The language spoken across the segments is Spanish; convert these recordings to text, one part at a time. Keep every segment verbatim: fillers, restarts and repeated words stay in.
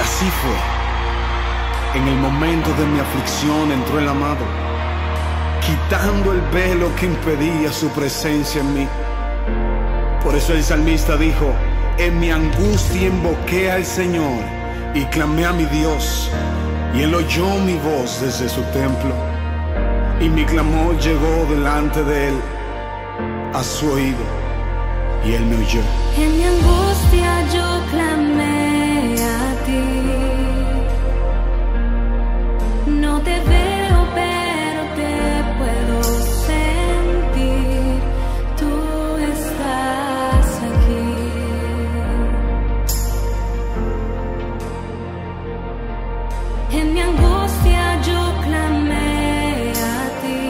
así fue. En el momento de mi aflicción entró el amado, quitando el velo que impedía su presencia en mí. Por eso el salmista dijo: en mi angustia invoqué al Señor y clamé a mi Dios, y Él oyó mi voz desde su templo, y mi clamor llegó delante de Él a su oído, y Él me oyó. En mi angustia yo clamé a ti. No te veo, pero te puedo sentir. Tú estás aquí. En mi angustia yo clamé a ti.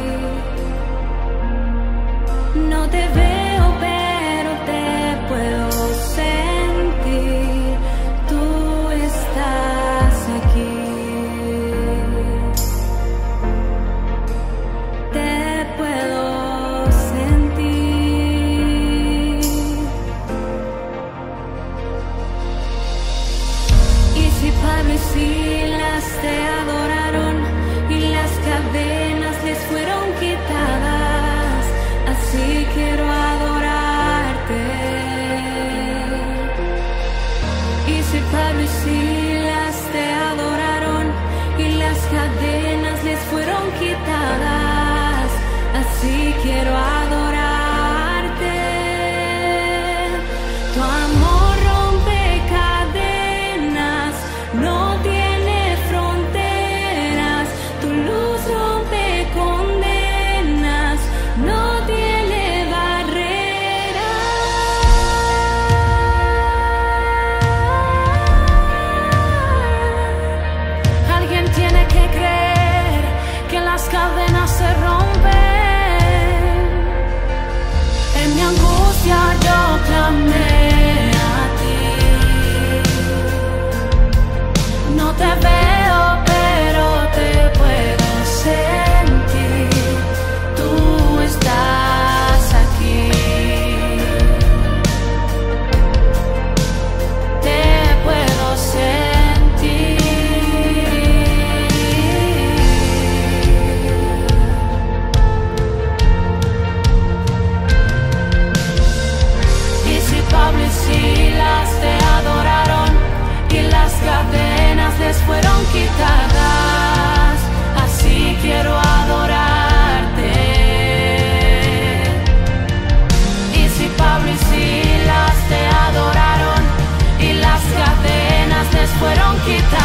No te veo, pero te puedo sentir. Tú estás aquí. Te puedo sentir. Y si Pablo y Silas te adoraron y las cadenas les fueron quitadas, así quiero adorarte. Y si Pablo y Silas te adoraron y las cadenas les fueron quitadas, así quiero adorarte. Tu amor rompe cadenas, no tiene fronteras. Tu luz rompe condenas, no tiene barreras. Alguien tiene que creer que las cadenas se rompen. En mi angustia yo clamé a ti. No te veo, pero te puedo sentir. Tú estás aquí. Te puedo sentir. Y si Pablo y Silas te adoraron y las cadenas les fueron quitadas, así quiero adorarte. Y si Pablo y Silas te adoraron y las cadenas les fueron quitadas,